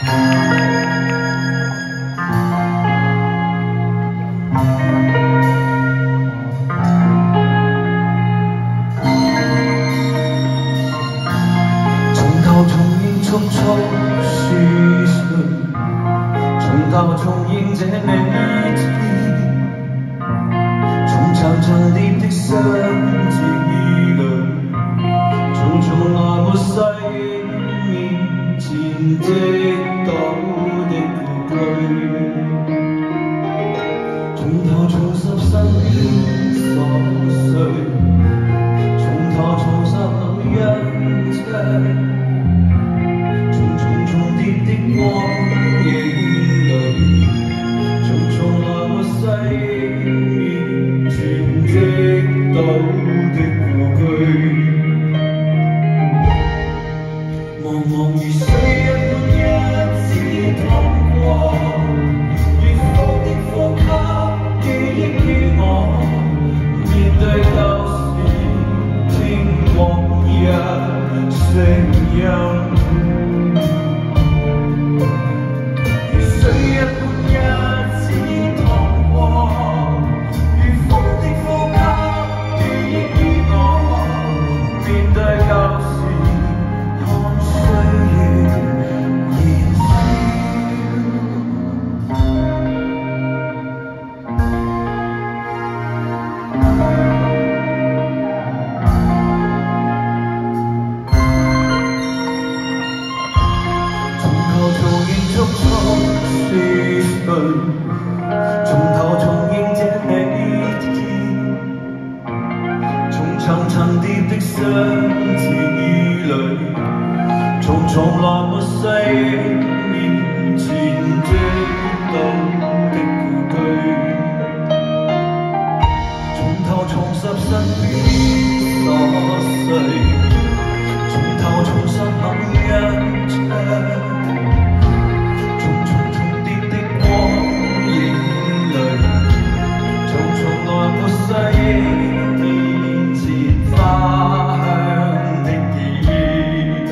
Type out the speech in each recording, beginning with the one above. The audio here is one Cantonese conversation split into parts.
匆匆逝去，从头重映这美天，从长长烈的相知里，匆匆來沒世面前積到的故居，從頭重拾身邊瑣碎，從頭重拾老一切。 重疊的光影裏，匆匆來沒世面前積到的故居，茫茫如水一般一次淌過，如風的呼吸，記憶於我，面對舊時，聽往日聲音。 從頭重映這美天，從層層疊的相知裏，匆匆來沒世面前積到的故居，從頭重拾身邊瑣碎，從頭重拾某一切。 面前花香的記憶，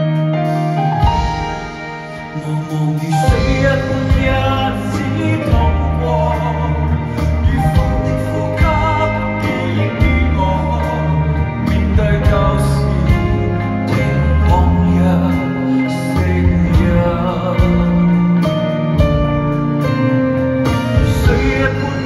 茫茫如水一般一次淌過，如風的呼吸，記憶於我，面對舊時，聽往日聲音，如水一般。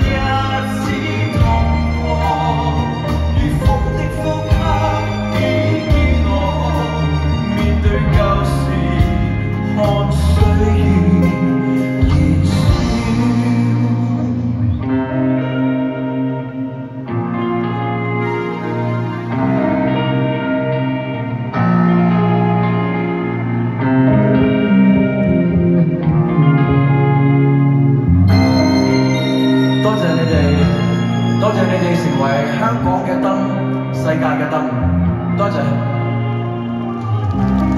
多謝你哋成為香港嘅燈，世界嘅燈，多謝。